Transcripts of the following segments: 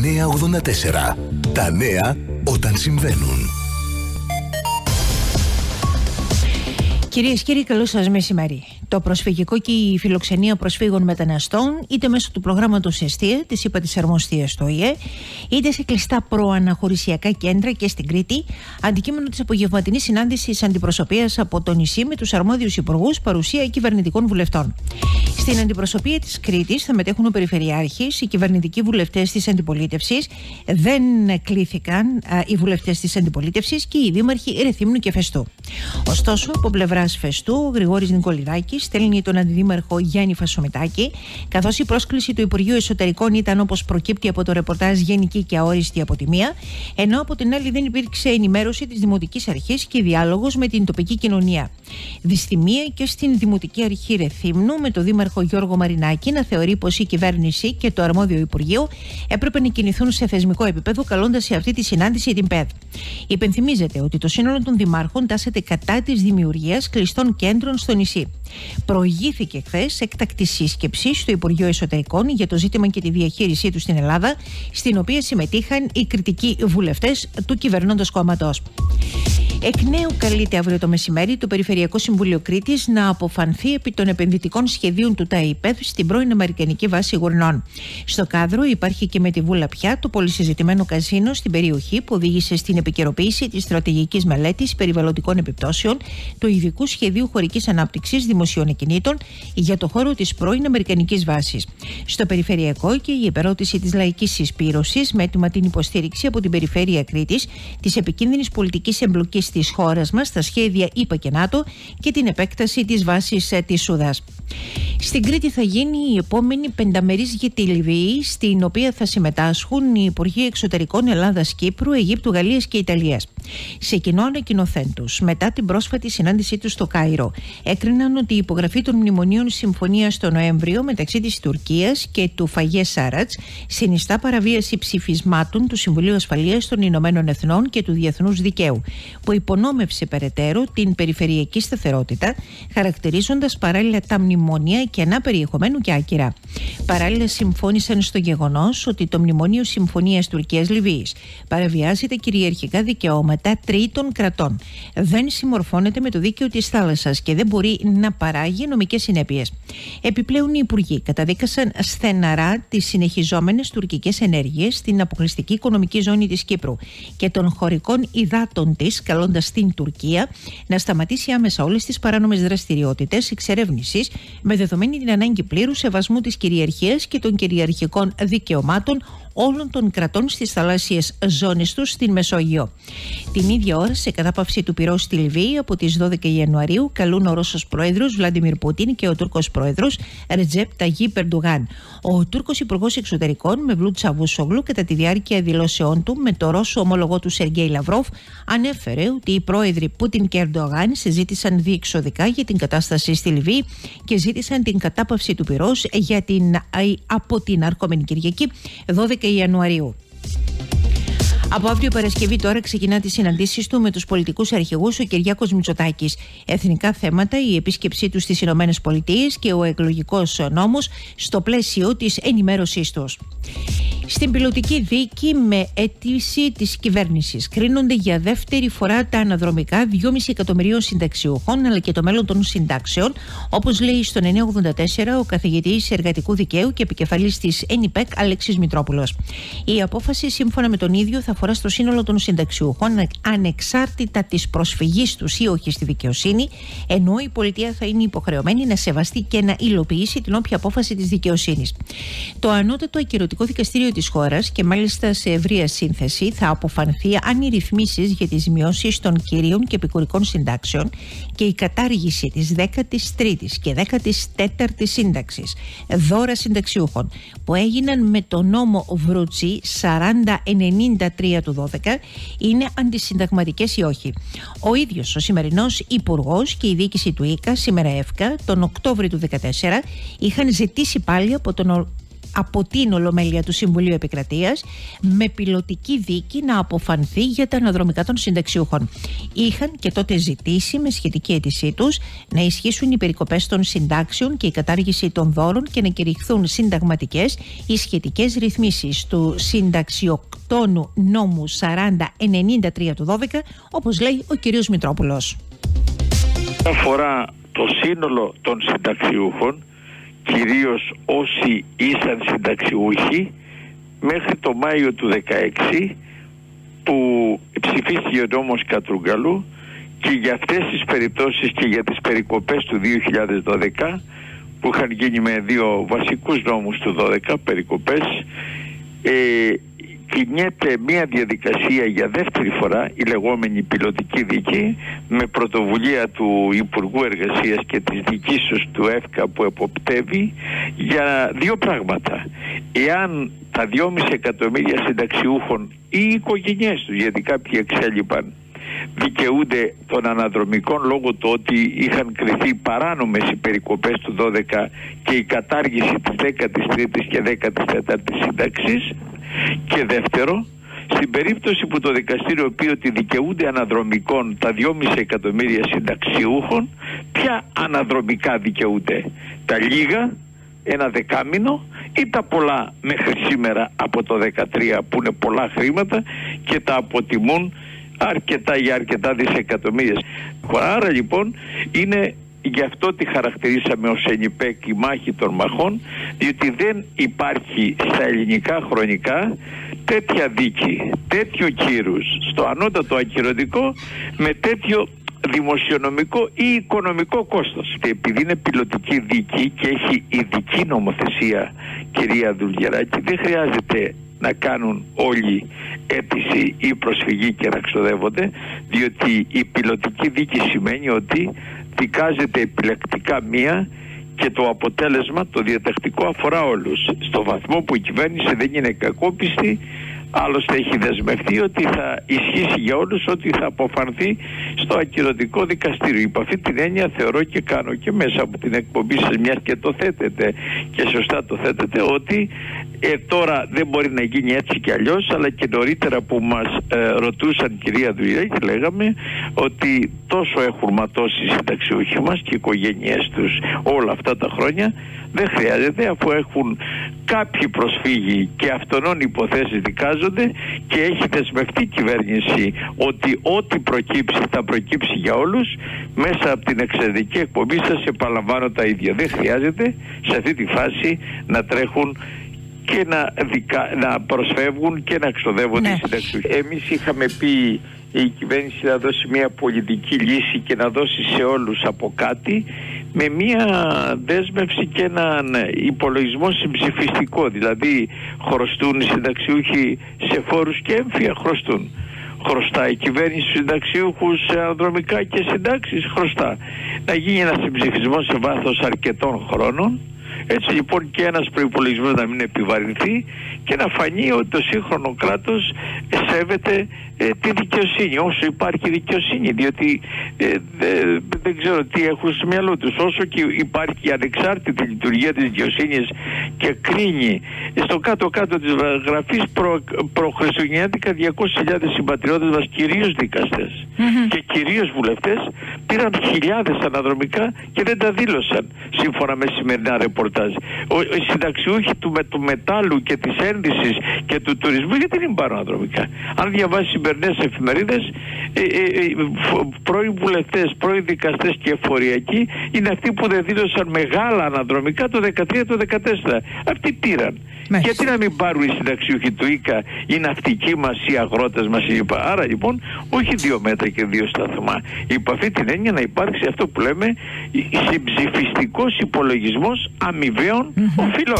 984. Τα νέα όταν συμβαίνουν. Κυρίες και κύριοι, καλό σας μεσημέρι. Το προσφυγικό και η φιλοξενία προσφύγων μεταναστών, είτε μέσω του προγράμματος ΕΣΤΙΑ, της ΥΠΑ της Αρμοστίας στο ΙΕ, είτε σε κλειστά προαναχωρησιακά κέντρα και στην Κρήτη, αντικείμενο της απογευματινής συνάντησης αντιπροσωπείας από το νησί με τους αρμόδιους υπουργούς, παρουσία κυβερνητικών βουλευτών. Στην αντιπροσωπεία της Κρήτης θα μετέχουν ο Περιφερειάρχης, οι κυβερνητικοί βουλευτές της αντιπολίτευσης, δεν κλήθηκαν οι βουλευτές της αντιπολίτευσης και οι δήμαρχοι Ρεθύμνου και Φεστού. Ωστόσο, από πλευράς Φεστού, ο Γρηγόρης Νικολιδάκης στέλνει τον αντιδήμαρχο Γιάννη Φασομετάκη, καθώς η πρόσκληση του Υπουργείου Εσωτερικών ήταν, όπως προκύπτει από το ρεπορτάζ, γενική και αόριστη από τη μία, ενώ από την άλλη δεν υπήρξε ενημέρωση της Δημοτικής Αρχής και διάλογος με την τοπική κοινωνία. Δυστημία και στην Δημοτική Αρχή Ρεθύμνου, με τον Δήμαρχο Γιώργο Μαρινάκη να θεωρεί πως η κυβέρνηση και το αρμόδιο Υπουργείο έπρεπε να κινηθούν σε θεσμικό επίπεδο, καλώντας σε αυτή τη συνάντηση την ΠΕΔ. Υπενθυμίζεται ότι το σύνολο των δημάρχων τάσσεται κατά της δημιουργίας κλειστών κέντρων στο νησί. Προηγήθηκε χθες έκτακτη σύσκεψη στο Υπουργείο Εσωτερικών για το ζήτημα και τη διαχείρισή του στην Ελλάδα, στην οποία συμμετείχαν οι κριτικοί βουλευτές του κυβερνώντος κόμματος. Εκ νέου καλείται αύριο το μεσημέρι το Περιφερειακό Συμβούλιο Κρήτης να αποφανθεί επί των επενδυτικών σχεδίων του ΤΑΙΠΕΔ στην πρώην Αμερικανική βάση Γουρνών. Στο κάδρο υπάρχει και με τη Βούλα πια το πολυσυζητημένο καζίνο στην περιοχή, που οδήγησε στην επικαιροποίηση της στρατηγικής μελέτης περιβαλλοντικών επιπτώσεων του ειδικού σχεδίου χωρικής ανάπτυξης δημοσίων ακινήτων για το χώρο της πρώην Αμερικανικής βάσης. Στο Περιφερειακό και η επερώτηση της λαϊκής συσπήρωσης με έτοιμα την υποστήριξη από την Περιφέρεια Κρήτης της επικίνδυνης πολιτικής εμπλοκής της χώρας μας στα σχέδια ΗΠΑ και ΝΑΤΟ και την επέκταση της βάσης της Σουδάς. Στην Κρήτη θα γίνει η επόμενη πενταμερής για τη Λιβύη, στην οποία θα συμμετάσχουν οι Υπουργοί Εξωτερικών Ελλάδας, Κύπρου, Αιγύπτου, Γαλλίας και Ιταλίας. Σε κοινό ανακοινωθέν τους, μετά την πρόσφατη συνάντησή τους στο Κάιρο, έκριναν ότι η υπογραφή των μνημονίων συμφωνίας το Νοέμβριο μεταξύ της Τουρκίας και του Φαγέ Σάρατς συνιστά παραβίαση ψηφισμάτων του Συμβουλίου Ασφαλείας των Ηνωμένων Εθνών και του Διεθνούς Δικαίου, που υπονόμευσε περαιτέρω την περιφερειακή σταθερότητα, χαρακτηρίζοντας παράλληλα τα μνημόνια κενά περιεχομένου και άκυρα. Παράλληλα, συμφώνησαν στο γεγονός ότι το Μνημόνιο Συμφωνίας Τουρκίας-Λιβύης παραβιάζει τα κυριαρχικά δικαιώματα τρίτων κρατών, δεν συμμορφώνεται με το δίκαιο της θάλασσας και δεν μπορεί να παράγει νομικές συνέπειες. Επιπλέον, οι υπουργοί καταδίκασαν στεναρά τις συνεχιζόμενες τουρκικές ενέργειες στην αποκλειστική οικονομική ζώνη της Κύπρου και των χωρικών υδάτων της, καλώντας την Τουρκία να σταματήσει άμεσα όλες τις παράνομες δραστηριότητες εξερεύνησης, με δεδομένη την ανάγκη πλήρου σεβασμού της κυριαρχίας και των κυριαρχικών δικαιωμάτων όλων των κρατών στις θαλάσσιες ζώνες τους στην Μεσόγειο. Την ίδια ώρα, σε κατάπαυση του πυρός στη Λιβύη από τις 12 Ιανουαρίου, καλούν ο Ρώσος Πρόεδρος Βλαντιμίρ Πούτιν και ο Τούρκος Πρόεδρος Ρετζέπ Ταγίπ Ερντογάν. Ο Τούρκος Υπουργός Εξωτερικών Μευλούτ Τσαβούσογλου, κατά τη διάρκεια δηλώσεών του με το Ρώσο ομόλογό του Σεργέη Λαυρόφ, ανέφερε ότι οι πρόεδροι Πούτιν και Ερντογάν συζήτησαν διεξοδικά για την κατάσταση στη Λιβύη και ζήτησαν την κατάπαυση του πυρός από την ερχόμενη Κυριακή 12 Ιανουαρίου. Από αύριο Παρασκευή τώρα ξεκινά τις συναντήσεις του με τους πολιτικούς αρχηγούς ο Κυριάκος Μητσοτάκης. Εθνικά θέματα, η επίσκεψή του στις Ηνωμένες Πολιτείες και ο εκλογικός νόμος στο πλαίσιο της ενημέρωσής τους. Στην πιλωτική δίκη με αίτηση της κυβέρνησης κρίνονται για δεύτερη φορά τα αναδρομικά 2,5 εκατομμυρίων συνταξιούχων αλλά και το μέλλον των συντάξεων, όπως λέει στον 984 ο καθηγητής εργατικού δικαίου και επικεφαλής της ΕΝΙΠΕΚ Αλέξης Μητρόπουλος. Η απόφαση, σύμφωνα με τον ίδιο, θα αφορά στο σύνολο των συνταξιούχων ανεξάρτητα της προσφυγής τους ή όχι στη δικαιοσύνη, ενώ η πολιτεία θα είναι υποχρεωμένη να σεβαστεί και να υλοποιήσει την όποια απόφαση της δικαιοσύνης. Το ανώτατο ακυρωτικό δικαστήριο της χώρας, και μάλιστα σε ευρεία σύνθεση, θα αποφανθεί αν οι ρυθμίσεις για τις μειώσεις των κυρίων και επικουρικών συντάξεων και η κατάργηση της 13ης και 14ης σύνταξης, δώρα συνταξιούχων, που έγιναν με το νόμο Βρούτσι 4093 του 12, είναι αντισυνταγματικές ή όχι. Ο ίδιος ο σημερινός υπουργός και η διοίκηση του ΙΚΑ, σήμερα ΕΦΚΑ, τον Οκτώβριο του 2014, είχαν ζητήσει πάλι από τον από την Ολομέλεια του Συμβουλίου Επικρατείας με πιλωτική δίκη να αποφανθεί για τα αναδρομικά των συνταξιούχων. Είχαν και τότε ζητήσει με σχετική αίτησή τους να ισχύσουν οι περικοπές των συντάξεων και η κατάργηση των δώρων και να κηρυχθούν συνταγματικές οι σχετικές ρυθμίσεις του συνταξιοκτόνου νόμου 4093 του 12, όπως λέει ο κ. Μητρόπουλος. Αφορά το σύνολο των συνταξιούχων, κυρίως όσοι ήσαν συνταξιούχοι μέχρι το Μάιο του 2016 που ψηφίστηκε ο νόμος Κατρούγκαλου, και για αυτές τις περιπτώσεις και για τις περικοπές του 2012 που είχαν γίνει με δύο βασικούς νόμους του 12 περικοπές, κινιέται μια διαδικασία για δεύτερη φορά, η λεγόμενη πιλωτική δίκη, με πρωτοβουλία του Υπουργού Εργασίας και της διοικήσεως του ΕΦΚΑ που εποπτεύει, για δύο πράγματα. Εάν τα 2,5 εκατομμύρια συνταξιούχων ή οι οικογένειές τους, γιατί κάποιοι εξέλιπαν, δικαιούνται των αναδρομικών λόγω του ότι είχαν κριθεί παράνομες οι περικοπές του 12 και η κατάργηση της 13ης και 14ης σύνταξης. Και δεύτερο, στην περίπτωση που το δικαστήριο πει ότι δικαιούνται αναδρομικών τα 2,5 εκατομμύρια συνταξιούχων, ποια αναδρομικά δικαιούνται? Τα λίγα, ένα δεκάμηνο, ή τα πολλά μέχρι σήμερα από το 13 που είναι πολλά χρήματα και τα αποτιμούν αρκετά για αρκετά δισεκατομμύρια. Άρα λοιπόν είναι γι' αυτό τη χαρακτηρίσαμε ως ΕΝΙΠΕΚ η μάχη των μαχών, διότι δεν υπάρχει στα ελληνικά χρονικά τέτοια δίκη, τέτοιου κύρους στο ανώτατο ακυρωτικό με τέτοιο δημοσιονομικό ή οικονομικό κόστος. Και επειδή είναι πιλωτική δίκη και έχει ειδική νομοθεσία, κυρία Δουλγεράκη, δεν χρειάζεται να κάνουν όλοι αίτηση ή προσφυγή και να ξοδεύονται, διότι η πιλωτική δίκη σημαίνει ότι δικάζεται επιλεκτικά μία και το αποτέλεσμα, το διατακτικό, αφορά όλους. Στο βαθμό που η κυβέρνηση δεν είναι κακόπιστη, άλλωστε έχει δεσμευτεί ότι θα ισχύσει για όλους, ότι θα αποφανθεί στο ακυρωτικό δικαστήριο. Υπ' αυτή την έννοια θεωρώ και κάνω και μέσα από την εκπομπή σας, μιας και το θέτετε και σωστά το θέτετε, ότι τώρα δεν μπορεί να γίνει έτσι και αλλιώς, αλλά και νωρίτερα που μας ρωτούσαν, κυρία Δουλγεράκη, λέγαμε ότι τόσο έχουν ματώσει οι συνταξιούχοι μας και οι οικογένειές τους όλα αυτά τα χρόνια, δεν χρειάζεται, αφού έχουν κάποιοι προσφύγει και αυτονών υποθέσεις δικάζονται και έχει δεσμευτεί η κυβέρνηση ότι ό,τι προκύψει θα προκύψει για όλους. Μέσα από την εξαιρετική εκπομπή σας επαναλαμβάνω τα ίδια. Δεν χρειάζεται σε αυτή τη φάση να τρέχουν και να προσφεύγουν και να ξοδεύονται οι συνταξιούχοι. Εμείς είχαμε πει η κυβέρνηση να δώσει μια πολιτική λύση και να δώσει σε όλους από κάτι, με μια δέσμευση και έναν υπολογισμό συμψηφιστικό. Δηλαδή χρωστούν οι συνταξιούχοι σε φόρους και έμφυα, χρωστούν. Χρωστά η κυβέρνηση στους συνταξιούχους σε αναδρομικά και συντάξεις, χρωστά. Να γίνει ένας συμψηφισμός σε βάθος αρκετών χρόνων, έτσι λοιπόν και ένας προϋπολογισμός να μην επιβαρυνθεί και να φανεί ότι το σύγχρονο κράτος σέβεται τη δικαιοσύνη, όσο υπάρχει δικαιοσύνη, διότι δεν ξέρω τι έχουν στο μυαλό τους. Όσο και υπάρχει ανεξάρτητη λειτουργία της δικαιοσύνης και κρίνει στο κάτω-κάτω της γραφής προχριστουγεννιάτικα 200.000 συμπατριώτες μας, κυρίως δικαστές και κυρίως βουλευτές, πήραν χιλιάδες αναδρομικά και δεν τα δήλωσαν σύμφωνα με σημερινά ρεπορτάζ. Οι συνταξιούχοι του μετάλλου και της ένδυσης και του τουρισμού, γιατί δεν πάρουν αναδρομικά? Αν διαβάσει σημερινές εφημερίδες, πρώην βουλευτές, πρώην δικαστές και εφοριακοί είναι αυτοί που δεν δήλωσαν μεγάλα αναδρομικά το 2013, το 2014. Αυτοί πήραν. Γιατί να μην πάρουν οι συνταξιούχοι του ΙΚΑ, οι ναυτικοί μας, οι αγρότες μας κλπ. Άρα λοιπόν όχι 2 μέτρα και 2 σταθμά. Υπό αυτή την έννοια να υπάρξει αυτό που λέμε συμψηφιστικός υπολογισμός αμοιβαίων οφειλών.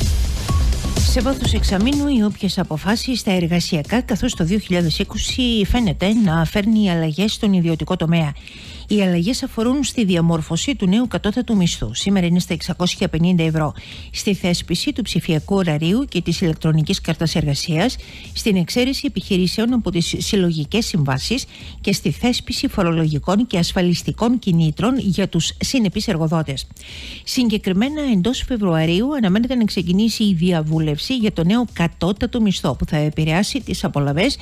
Σε βάθος εξαμήνου οι όποιες αποφάσεις στα εργασιακά, καθώς το 2020 φαίνεται να φέρνει αλλαγές στον ιδιωτικό τομέα. Οι αλλαγές αφορούν στη διαμόρφωση του νέου κατώτατου μισθού. Σήμερα είναι στα 650 ευρώ. Στη θέσπιση του ψηφιακού ωραρίου και της ηλεκτρονικής κάρτας εργασίας, στην εξαίρεση επιχειρήσεων από τις συλλογικές συμβάσεις και στη θέσπιση φορολογικών και ασφαλιστικών κινήτρων για τους συνεπείς εργοδότες. Συγκεκριμένα, εντός Φεβρουαρίου αναμένεται να ξεκινήσει η διαβούλευση για το νέο κατώτατο μισθό που θα επηρεάσει τις απολαβές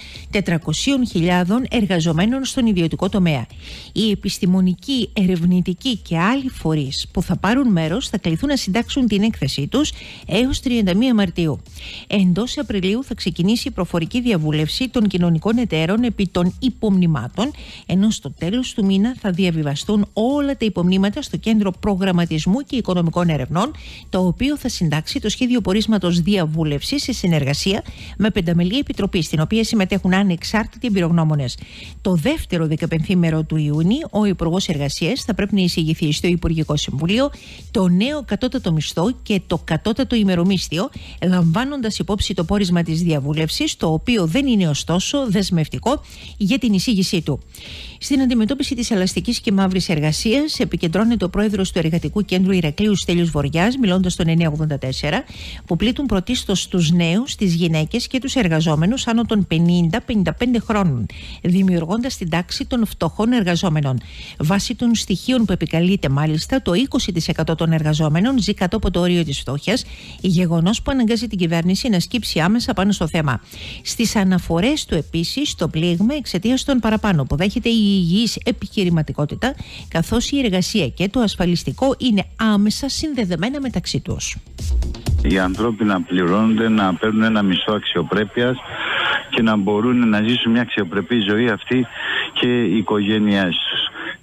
400.000 εργαζομένων στον ιδιωτικό τομέα. Οι επιστημονικοί, ερευνητικοί και άλλοι φορείς που θα πάρουν μέρος θα κληθούν να συντάξουν την έκθεσή τους έως 31 Μαρτίου. Εντός Απριλίου θα ξεκινήσει η προφορική διαβούλευση των κοινωνικών εταίρων επί των υπομνημάτων, ενώ στο τέλος του μήνα θα διαβιβαστούν όλα τα υπομνήματα στο Κέντρο Προγραμματισμού και Οικονομικών Ερευνών, το οποίο θα συντάξει το σχέδιο πορίσματος διαβούλευσης σε συνεργασία με πενταμελή επιτροπή, στην οποία συμμετέχουν ανεξάρτητοι εμπειρογνώμονες. Το δεύτερο 15ήμερο του Ιούνιου, ο Υπουργός Εργασίας θα πρέπει να εισηγηθεί στο Υπουργικό Συμβούλιο το νέο κατώτατο μισθό και το κατώτατο ημερομίσθιο, λαμβάνοντας υπόψη το πόρισμα της διαβούλευσης, το οποίο δεν είναι ωστόσο δεσμευτικό για την εισήγησή του. Στην αντιμετώπιση της ελαστικής και μαύρης εργασίας επικεντρώνεται ο πρόεδρος του Εργατικού Κέντρου Ηρακλείου Στέλιος Βοριάς, μιλώντας στον 984, που πλήττουν πρωτίστως τους νέους, τις γυναίκες και τους εργαζόμενους άνω των 50-55 χρόνων, δημιουργώντας την τάξη των φτωχών εργαζόμενων. Βάσει των στοιχείων που επικαλείται, μάλιστα, το 20% των εργαζόμενων ζει κάτω από το όριο της φτώχειας, γεγονός που αναγκάζει την κυβέρνηση να σκύψει άμεσα πάνω στο θέμα. Στις αναφορές του επίσης το πλήγμα εξαιτίας των παραπάνω που δέχεται η υγιής επιχειρηματικότητα, καθώς η εργασία και το ασφαλιστικό είναι άμεσα συνδεδεμένα μεταξύ τους. Οι άνθρωποι να πληρώνονται, να παίρνουν ένα μισθό αξιοπρέπειας και να μπορούν να ζήσουν μια αξιοπρεπή ζωή αυτή και οι οικογένειές τους.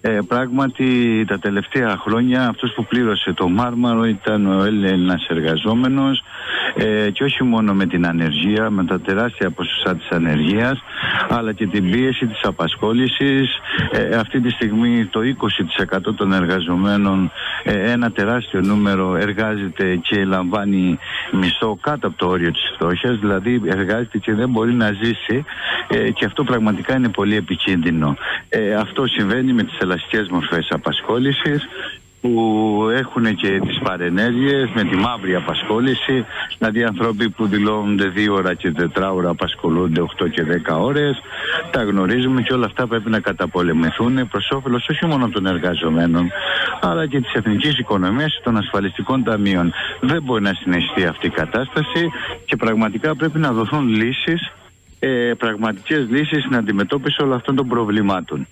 Πράγματι τα τελευταία χρόνια αυτός που πλήρωσε το μάρμαρο ήταν ο Έλληνας εργαζόμενος, και όχι μόνο με την ανεργία, με τα τεράστια ποσοστά της ανεργίας, αλλά και την πίεση της απασχόλησης. Αυτή τη στιγμή το 20% των εργαζομένων, ένα τεράστιο νούμερο, εργάζεται και λαμβάνει μισθό κάτω από το όριο της φτώχειας, δηλαδή εργάζεται και δεν μπορεί να ζήσει, και αυτό πραγματικά είναι πολύ επικίνδυνο. Αυτό συμβαίνει με τις ελαστικές μορφές απασχόλησης, που έχουν και τις παρενέργειες με τη μαύρη απασχόληση, δηλαδή άνθρωποι που δηλώνονται 2 ώρα και 4 ώρα απασχολούνται 8 και 10 ώρες. Τα γνωρίζουμε και όλα αυτά πρέπει να καταπολεμηθούν προς όφελος όχι μόνο των εργαζομένων, αλλά και της εθνικής οικονομίας και των ασφαλιστικών ταμείων. Δεν μπορεί να συνεχιστεί αυτή η κατάσταση και πραγματικά πρέπει να δοθούν λύσεις, πραγματικές λύσεις στην αντιμετώπιση όλων αυτών των προβλημάτων.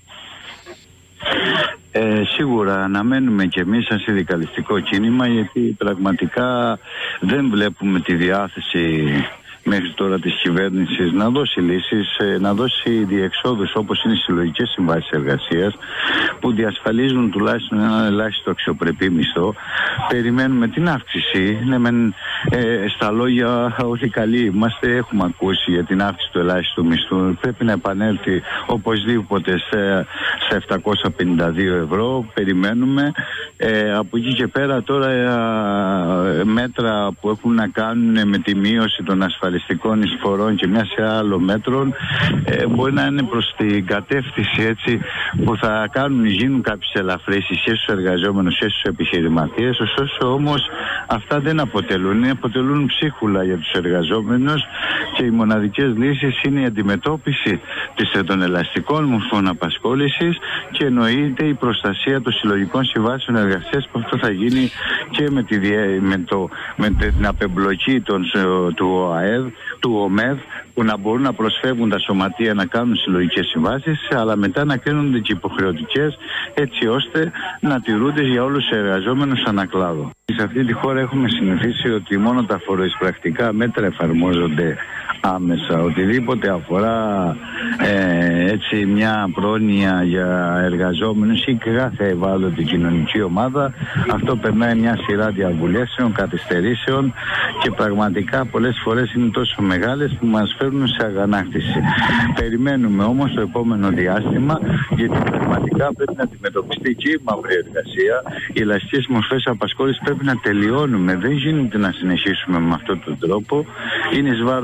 Σίγουρα αναμένουμε και εμείς σαν συνδικαλιστικό κίνημα, γιατί πραγματικά δεν βλέπουμε τη διάθεση μέχρι τώρα της κυβέρνησης να δώσει λύσεις, να δώσει διεξόδους όπως είναι οι συλλογικές συμβάσεις εργασίας, που διασφαλίζουν τουλάχιστον ένα ελάχιστο αξιοπρεπή μισθό. Περιμένουμε την αύξηση. Ναι, στα λόγια όλοι καλοί είμαστε, έχουμε ακούσει για την αύξηση του ελάχιστου μισθού. Πρέπει να επανέλθει οπωσδήποτε στα 752 ευρώ. Περιμένουμε. Από εκεί και πέρα τώρα μέτρα που έχουν να κάνουν με τη μείωση των ασφαλιστικών εισφορών και μια σε άλλο μέτρων μπορεί να είναι προς την κατεύθυνση έτσι που θα γίνουν κάποιες ελαφρύσεις και στους εργαζόμενους και στους επιχειρηματίες. Ωστόσο όμως αυτά δεν αποτελούν ψίχουλα για τους εργαζόμενους, και οι μοναδικές λύσεις είναι η αντιμετώπιση των ελαστικών μορφών απασχόλησης και εννοείται η προστασία των συλλογικών συμβάσεων εργασίας, που αυτό θα γίνει και με την απεμπλοκή του ΟΜΕΔ, που να μπορούν να προσφεύγουν τα σωματεία να κάνουν συλλογικές συμβάσεις, αλλά μετά να κρίνονται και υποχρεωτικές, έτσι ώστε να τηρούνται για όλους τους εργαζόμενους ανακλάδο. Σε αυτή τη χώρα έχουμε συνηθίσει ότι μόνο τα φοροεισπρακτικά μέτρα εφαρμόζονται άμεσα. Οτιδήποτε αφορά έτσι μια πρόνοια για εργαζόμενους ή κάθε ευάλωτη κοινωνική ομάδα, αυτό περνάει μια σειρά διαβουλεύσεων, καθυστερήσεων, και πραγματικά πολλές φορές είναι τόσο μεγάλες που μας φέρνουν σε αγανάκτηση. Περιμένουμε όμως το επόμενο διάστημα, γιατί πραγματικά πρέπει να αντιμετωπιστεί και η μαύρη εργασία. Οι ελαστικές μορφές απασχόλησης πρέπει να τελειώνουμε. Δεν γίνεται να συνεχίσουμε με αυτόν τον τρόπο. Είναι εις βάρος και των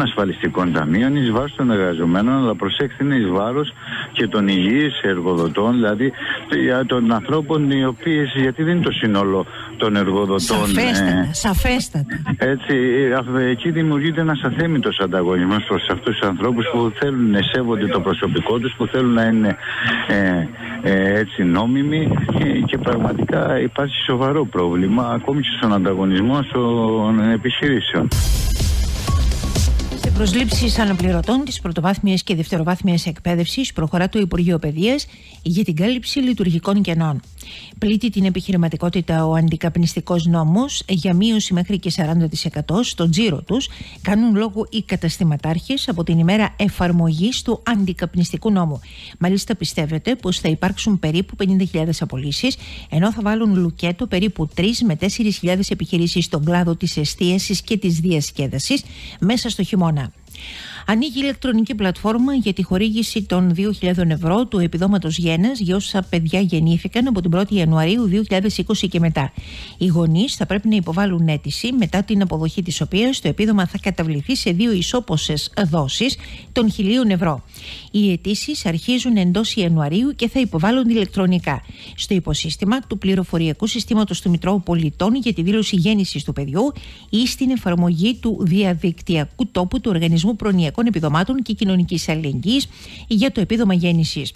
ασφαλιστικών ταμείων, εις βάρος των εργαζομένων, αλλά προσέξτε, είναι εις βάρος και των υγιείς εργοδοτών, δηλαδή των ανθρώπων οι οποίες, γιατί δεν είναι το σύνολο των εργοδοτών. Σαφέστατα. Έτσι, εκεί δημιουργείται ένας αθέμητος ανταγωνισμός προς αυτούς τους ανθρώπους που θέλουν να σέβονται το προσωπικό τους, που θέλουν να είναι έτσι νόμιμοι, και πραγματικά υπάρχει σοβαρό πρόβλημα ακόμη και στον ανταγωνισμό των επιχειρήσεων. Σε προσλήψεις αναπληρωτών της πρωτοβάθμιας και δευτεροβάθμιας εκπαίδευσης προχωρά το Υπουργείο Παιδείας για την κάλυψη λειτουργικών κενών. Πλήττει την επιχειρηματικότητα ο αντικαπνιστικός νόμος για μείωση μέχρι και 40% στο τζίρο τους, κάνουν λόγο οι καταστηματάρχες από την ημέρα εφαρμογής του αντικαπνιστικού νόμου. Μάλιστα, πιστεύετε πως θα υπάρξουν περίπου 50.000 απολύσεις, ενώ θα βάλουν λουκέτο περίπου 3 με 4.000 επιχειρήσεις στον κλάδο της εστίασης και της διασκέδασης μέσα στο χειμώνα. Ανοίγει ηλεκτρονική πλατφόρμα για τη χορήγηση των 2.000 ευρώ του επιδόματος γέννας για όσα παιδιά γεννήθηκαν από την 1η Ιανουαρίου 2020 και μετά. Οι γονείς θα πρέπει να υποβάλουν αίτηση, μετά την αποδοχή της οποίας το επίδομα θα καταβληθεί σε 2 ισόποσες δόσεις των 1.000 ευρώ. Οι αιτήσεις αρχίζουν εντός Ιανουαρίου και θα υποβάλλονται ηλεκτρονικά στο υποσύστημα του πληροφοριακού συστήματος του Μητρώου Πολιτών για τη δήλωση γέννησης του παιδιού ή στην εφαρμογή του διαδικτυακού τόπου του Οργανισμού Προνοιακών Επιδομάτων και Κοινωνικής Αλληλεγγύης για το επίδομα γέννησης.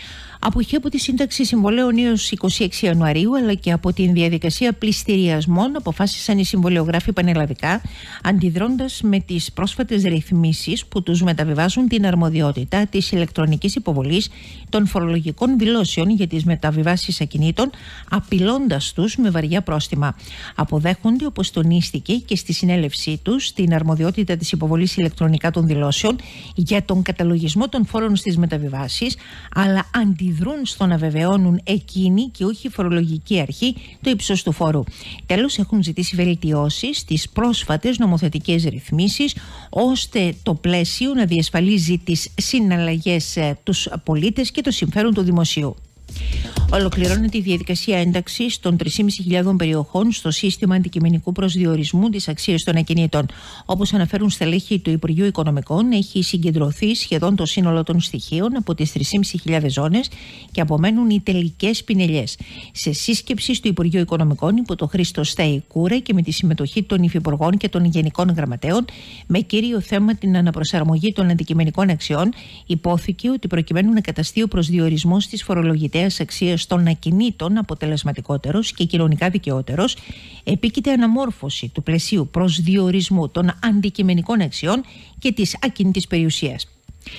Αποχή από τη σύνταξη συμβολέων έως 26 Ιανουαρίου, αλλά και από την διαδικασία πληστηριασμών, αποφάσισαν οι συμβολεογράφοι πανελλαδικά, αντιδρώντας με τις πρόσφατες ρυθμίσεις που τους μεταβιβάζουν την αρμοδιότητα της ηλεκτρονικής υποβολής των φορολογικών δηλώσεων για τις μεταβιβάσεις ακινήτων, απειλώντας τους με βαριά πρόστιμα. Αποδέχονται, όπως τονίστηκε και στη συνέλευσή τους, την αρμοδιότητα της υποβολής ηλεκτρονικά των δηλώσεων για τον καταλογισμό των φόρων στις μεταβιβάσεις, αλλά αντιδρούν στο να βεβαιώνουν εκείνοι και όχι η φορολογική αρχή το ύψος του φόρου. Τέλος, έχουν ζητήσει βελτιώσεις στις πρόσφατες νομοθετικές ρυθμίσεις, ώστε το πλαίσιο να διασφαλίζει τις συναλλαγές τους πολίτες και το συμφέρον του δημοσίου. Ολοκληρώνεται η διαδικασία ένταξης των 3.500 περιοχών στο σύστημα αντικειμενικού προσδιορισμού της αξίας των ακινήτων. Όπως αναφέρουν στελέχη του Υπουργείου Οικονομικών, έχει συγκεντρωθεί σχεδόν το σύνολο των στοιχείων από τις 3.500 ζώνες και απομένουν οι τελικές πινελιές. Σε σύσκεψη στο Υπουργείο Οικονομικών υπό το Χρήστο Σταϊκούρα και με τη συμμετοχή των υφυπουργών και των γενικών γραμματέων, με κύριο θέμα την αναπροσαρμογή των αντικειμενικών αξιών, υπόθηκε ότι προκειμένου να καταστεί ο προσδιορισμός της φορολογητέας αξίας των ακινήτων αποτελεσματικότερος και κοινωνικά δικαιότερος, επίκειται αναμόρφωση του πλαισίου προσδιορισμού των αντικειμενικών αξιών και της ακίνητης περιουσίας.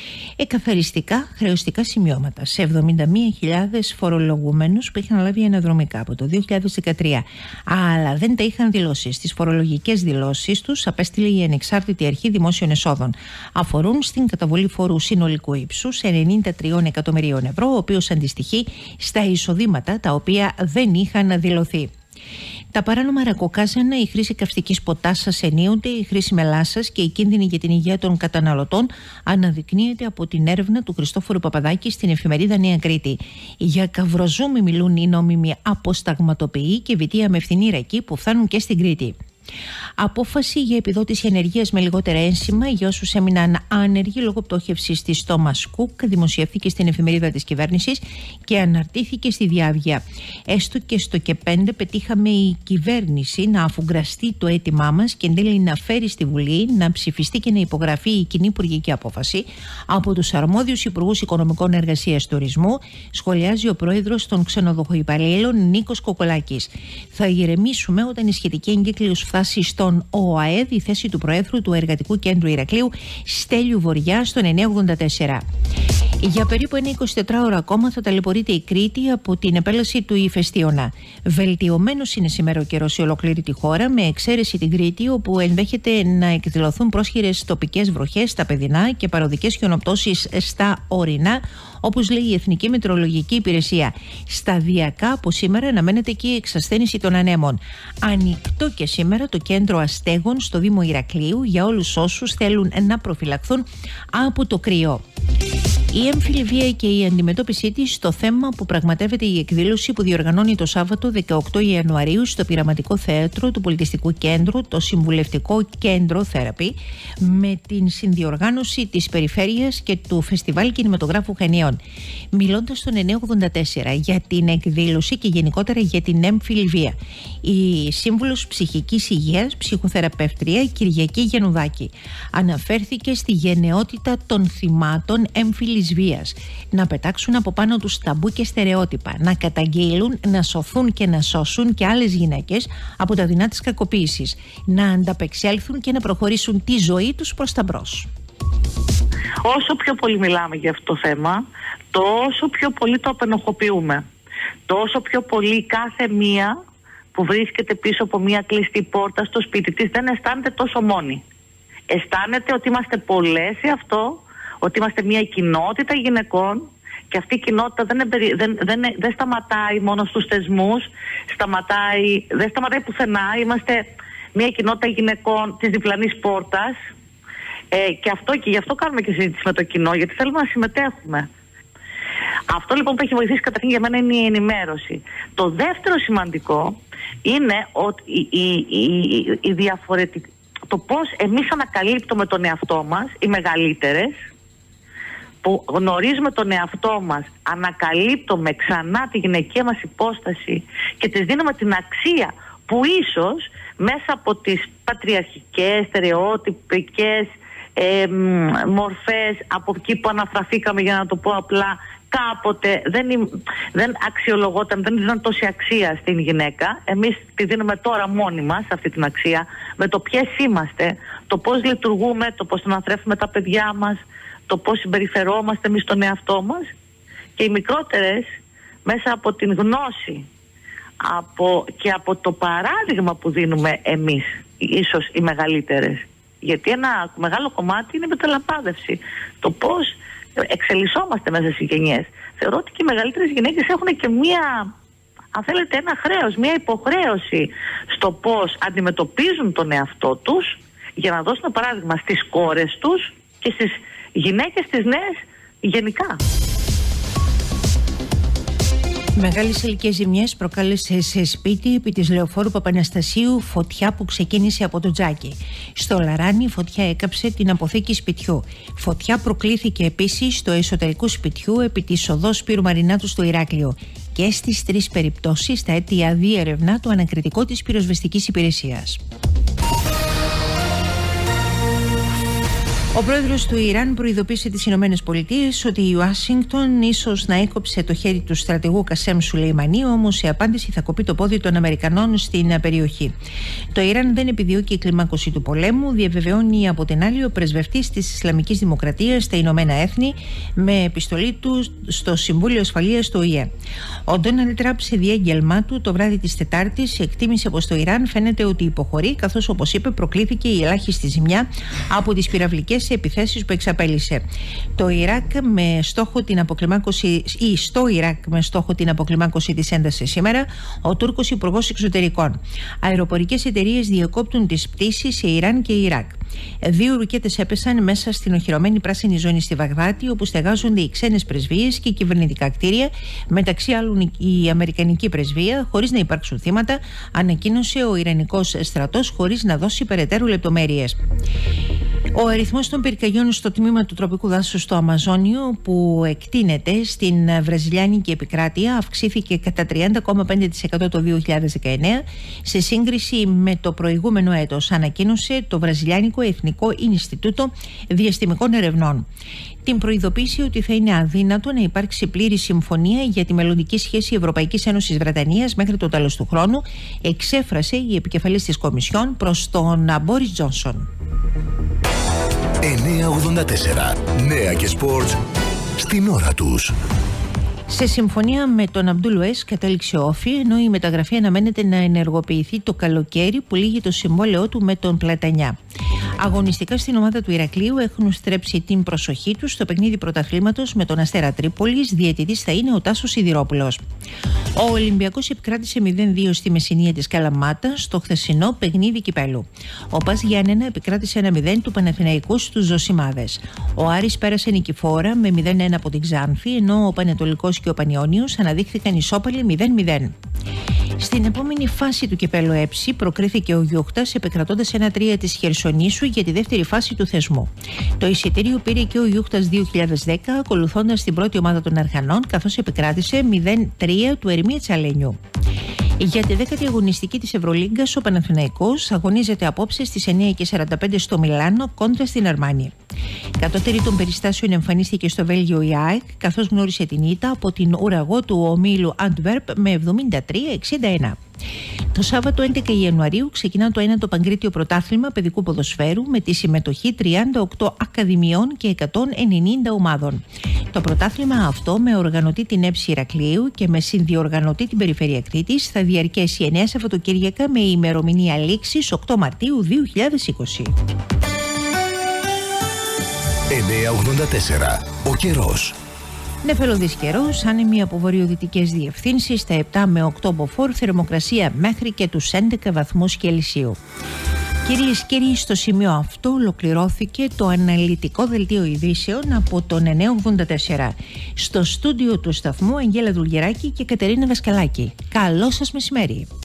Εκαθαριστικά χρεωστικά σημειώματα σε 71.000 φορολογούμενους που είχαν λάβει αναδρομικά από το 2013, αλλά δεν τα είχαν δηλώσει στις φορολογικές δηλώσεις τους, απέστειλε η Ανεξάρτητη Αρχή Δημόσιων Εσόδων. Αφορούν στην καταβολή φόρου συνολικού ύψους 93 εκατομμυρίων ευρώ, ο οποίος αντιστοιχεί στα εισοδήματα τα οποία δεν είχαν δηλωθεί. Τα παράνομα ρακοκάζανα, η χρήση καυστικής ποτάσας ενίοτε, η χρήση μελισσας και η κίνδυνη για την υγεία των καταναλωτών αναδεικνύεται από την έρευνα του Χριστόφορου Παπαδάκη στην εφημερίδα Νέα Κρήτη. Για καυροζούμι μιλούν οι νόμιμοι αποσταγματοποιοί και βιτία με φθηνή ρακή που φτάνουν και στην Κρήτη. Απόφαση για επιδότηση ενεργείας με λιγότερα ένσημα για όσους έμειναν άνεργοι λόγω πτώχευσης της Thomas Cook δημοσιεύθηκε στην εφημερίδα της κυβέρνησης και αναρτήθηκε στη διάβγεια. Έστω και στο ΚΕ5 πετύχαμε η κυβέρνηση να αφουγκραστεί το αίτημά μας και εν τέλει να φέρει στη Βουλή να ψηφιστεί και να υπογραφεί η κοινή υπουργική απόφαση από τους αρμόδιους Υπουργούς Οικονομικών, Εργασίας, Τουρισμού, σχολιάζει ο πρόεδρος των ξενοδοχοϊπαλλήλων Νίκος Κοκολάκης. Θα ηρεμήσουμε όταν η σχετική εγκύκλειος φτάσει στον ΟΑΕΔ, η θέση του Προέδρου του Εργατικού Κέντρου Ηρακλείου Στέλιου Βοριά στον 984. Για περίπου ένα 24ωρο ακόμα θα ταλαιπωρείται η Κρήτη από την επέλαση του ηφαιστίωνα. Βελτιωμένος είναι σήμερα ο καιρός σε ολόκληρη τη χώρα, με εξαίρεση την Κρήτη, όπου ενδέχεται να εκδηλωθούν πρόσχηρες τοπικές βροχές στα παιδινά και παροδικές χιονοπτώσεις στα ορεινά, όπως λέει η Εθνική Μετεωρολογική Υπηρεσία. Σταδιακά από σήμερα αναμένεται και η εξασθένηση των ανέμων. Ανοιχτό και σήμερα το κέντρο αστέγων στο Δήμο Ηρακλείου για όλους όσους θέλουν να προφυλαχθούν από το κρύο. Η έμφυλη βία και η αντιμετώπιση της στο θέμα που πραγματεύεται η εκδήλωση που διοργανώνει το Σάββατο 18 Ιανουαρίου στο Πειραματικό Θέατρο του Πολιτιστικού Κέντρου, το Συμβουλευτικό Κέντρο Θέραπη, με την συνδιοργάνωση της Περιφέρειας και του Φεστιβάλ Κινηματογράφου Χανιών. Μιλώντας στον 984 για την εκδήλωση και γενικότερα για την έμφυλη βία, η Σύμβουλος Ψυχικής Υγείας, ψυχοθεραπεύτρια Κυριακή Γιαννουδάκη, αναφέρθηκε στη γενναιότητα των θυμάτων έμφυλης βίας, να πετάξουν από πάνω τους ταμπού και στερεότυπα, να καταγγείλουν, να σωθούν και να σώσουν και άλλες γυναίκες από τα δεινά της κακοποίησης, να ανταπεξέλθουν και να προχωρήσουν τη ζωή τους προς τα μπρος. Όσο πιο πολύ μιλάμε για αυτό το θέμα, τόσο πιο πολύ το απενοχοποιούμε. Τόσο πιο πολύ κάθε μία που βρίσκεται πίσω από μία κλειστή πόρτα στο σπίτι της δεν αισθάνεται τόσο μόνη. Αισθάνεται ότι είμαστε πολλές σε αυτό, ότι είμαστε μια κοινότητα γυναικών και αυτή η κοινότητα δεν σταματάει μόνο στους θεσμούς, δεν σταματάει πουθενά. Είμαστε μια κοινότητα γυναικών της διπλανής πόρτας και γι' αυτό κάνουμε και συζήτηση με το κοινό, γιατί θέλουμε να συμμετέχουμε. Αυτό λοιπόν που έχει βοηθήσει καταρχήν για μένα είναι η ενημέρωση. Το δεύτερο σημαντικό είναι ότι το πώς εμείς ανακαλύπτουμε τον εαυτό μας, οι μεγαλύτερες, που γνωρίζουμε τον εαυτό μας, ανακαλύπτουμε ξανά τη γυναικεία μας υπόσταση και της δίνουμε την αξία που ίσως μέσα από τις πατριαρχικές, στερεότυπικές μορφές από εκεί που αναφραθήκαμε, για να το πω απλά, κάποτε δεν αξιολογόταν, δεν δίναν τόση αξία στην γυναίκα. Εμείς τη δίνουμε τώρα μόνοι μας αυτή την αξία, με το ποιες είμαστε, το πώς λειτουργούμε, το πώς τον αναθρέφουμε τα παιδιά μας, το πώς συμπεριφερόμαστε εμείς τον εαυτό μας. Και οι μικρότερες, μέσα από την γνώση και από το παράδειγμα που δίνουμε εμείς, ίσως οι μεγαλύτερες, γιατί ένα μεγάλο κομμάτι είναι η μεταλαμπάδευση, το πώς εξελισσόμαστε μέσα στις γενιές. Θεωρώ ότι και οι μεγαλύτερες γυναίκες έχουν και αν θέλετε, ένα χρέος, μια υποχρέωση στο πώς αντιμετωπίζουν τον εαυτό τους, για να δώσουν παράδειγμα στις κόρες τους και στις γυναίκες τις νέες γενικά. Μεγάλες ηλικές ζημιές προκάλεσε σε σπίτι επί της Λεωφόρου Παπαναστασίου φωτιά που ξεκίνησε από το Τζάκι. Στο Λαράνι η φωτιά έκαψε την αποθήκη σπιτιού. Φωτιά προκλήθηκε επίσης στο εσωτερικό σπιτιού επί της οδός Σπύρου Μαρινάτου στο Ηράκλειο. Και στις τρεις περιπτώσεις τα αίτια διερευνά το ανακριτικό της πυροσβεστικής υπηρεσίας. Ο πρόεδρος του Ιράν προειδοποίησε τις Ηνωμένες Πολιτείες ότι η Ουάσιγκτον ίσως να έκοψε το χέρι του στρατηγού Κασέμ Σουλεϊμανί, όμως σε απάντηση θα κοπεί το πόδι των Αμερικανών στην περιοχή. Το Ιράν δεν επιδιώκει η κλιμάκωση του πολέμου, διαβεβαιώνει από την άλλη ο πρεσβευτής της Ισλαμικής Δημοκρατίας στα Ηνωμένα Έθνη με επιστολή του στο Συμβούλιο Ασφαλείας του ΟΗΕ. Ο Ντόναλντ Τραμπ σε διέγγελμά του το βράδυ της Τετάρτης εκτίμησε πως το Ιράν φαίνεται ότι υποχωρεί, καθώς όπως είπε προκλήθηκε η ελάχιστη ζημιά από τις πυραυλικές επιθέσεις που εξαπέλυσε. Το Ιράκ με στόχο την αποκλιμάκωση, ή στο Ιράκ με στόχο την αποκλιμάκωση της έντασης σήμερα, ο Τούρκος Υπουργός Εξωτερικών. Αεροπορικές εταιρείες διακόπτουν τις πτήσεις σε Ιράν και Ιράκ. 2 ρουκέτες έπεσαν μέσα στην οχυρωμένη πράσινη ζώνη στη Βαγδάτη, όπου στεγάζονται οι ξένες πρεσβείες και κυβερνητικά κτίρια, μεταξύ άλλων η Αμερικανική πρεσβεία, χωρίς να υπάρξουν θύματα, ανακοίνωσε ο Ιρανικός στρατός, χωρίς να δώσει περαιτέρω λεπτομέρειες. Ο αριθμός των πυρκαγιών στο τμήμα του τροπικού δάσους στο Αμαζόνιο που εκτείνεται στην βραζιλιάνικη επικράτεια αυξήθηκε κατά 30,5% το 2019 σε σύγκριση με το προηγούμενο έτος, ανακοίνωσε το Βραζιλιάνικο Εθνικό Ινστιτούτο Διαστημικών Ερευνών. Την προειδοποίηση ότι θα είναι αδύνατο να υπάρξει πλήρη συμφωνία για τη μελλοντική σχέση Ευρωπαϊκής Ένωσης Βρετανίας μέχρι το τέλος του χρόνου εξέφρασε η επικεφαλής της Κομισιόν προς τον Μπόρις Τζόνσον. 984. Νέα και σπορτ στην ώρα τους. Σε συμφωνία με τον Αμπτούλουες κατέληξε ο Όφη, ενώ η μεταγραφή αναμένεται να ενεργοποιηθεί το καλοκαίρι που λύγει το συμβόλαιό του με τον Πλατανιά. Αγωνιστικά στην ομάδα του Ηρακλείου έχουν στρέψει την προσοχή τους στο παιχνίδι πρωταθλήματος με τον Αστέρα Τρίπολης. Διαιτητής θα είναι ο Τάσος Σιδηρόπουλος. Ο Ολυμπιακός επικράτησε 0-2 στη Μεσσηνία της Καλαμάτας στο χθεσινό παιχνίδι κυπέλου. Ο Πας Γιάννενα επικράτησε 1-0 του Παναθηναϊκού στους Ζωσιμάδες. Ο Άρης πέρασε νικηφόρα με 0-1 από την Ξάνθη, ενώ ο Πανετολικός και ο Πανιώνιος αναδείχθηκαν ισόπαλοι 0-0. Στην επόμενη φάση του κυπέλου ΕΨΗ προκρίθηκε ο Γιούχτας επικρατώντας 1-3 της Χερσονήσου για τη δεύτερη φάση του θεσμού. Το εισιτήριο πήρε και ο Γιούχτας 2010, ακολουθώντας την πρώτη ομάδα των Αρχανών, καθώς επικράτησε 0-3 του Ερμία Τσαλένιου. Για τη 10η αγωνιστική της Ευρωλίγκας, ο Παναθηναϊκός αγωνίζεται απόψε στις 9:45 στο Μιλάνο κόντρα στην Αρμάνη. Κατώτερη των περιστάσεων εμφανίστηκε στο Βέλγιο η ΑΕΚ, καθώς γνώρισε την ήττα από την ουραγό του ομίλου Αντβέρπ με 73-61. Το Σάββατο 11 Ιανουαρίου ξεκινά το 1ο Παγκρίτιο Πρωτάθλημα Παιδικού Ποδοσφαίρου με τη συμμετοχή 38 ακαδημιών και 190 ομάδων. Το πρωτάθλημα αυτό, με οργανωτή την ΕΨΗ Ηρακλείου και με συνδιοργανωτή την Περιφέρεια Κρήτης, θα διαρκέσει 9 Σαββατοκύριακα με ημερομηνία λήξης 8 Μαρτίου 2020. 984. Ο καιρός. Νεφελώδης καιρός, άνεμοι από βορειοδυτικές διευθύνσεις, στα 7 με 8 μποφόρ, θερμοκρασία μέχρι και τους 11 βαθμούς Κελσίου. Κυρίες και κύριοι, στο σημείο αυτό ολοκληρώθηκε το αναλυτικό δελτίο ειδήσεων από τον 984. Στο στούντιο του σταθμού Αγγέλα Δουλγεράκη και Κατερίνα Δασκαλάκη. Καλό σας μεσημέρι.